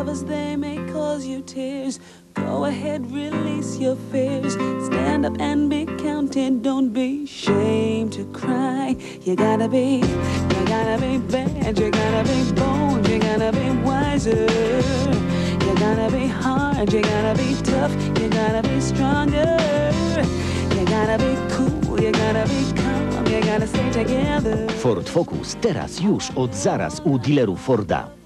lovers, they may cause you tears. Go ahead, release your fears. Stand up and be counted. Don't be ashamed to cry. You gotta be bad. You gotta be bold. You gotta be wiser. You gotta be hard. You gotta be tough. You gotta be stronger. You gotta be cool. You gotta be calm. You gotta stay together. Ford Focus teraz już od zaraz u dealerów Forda.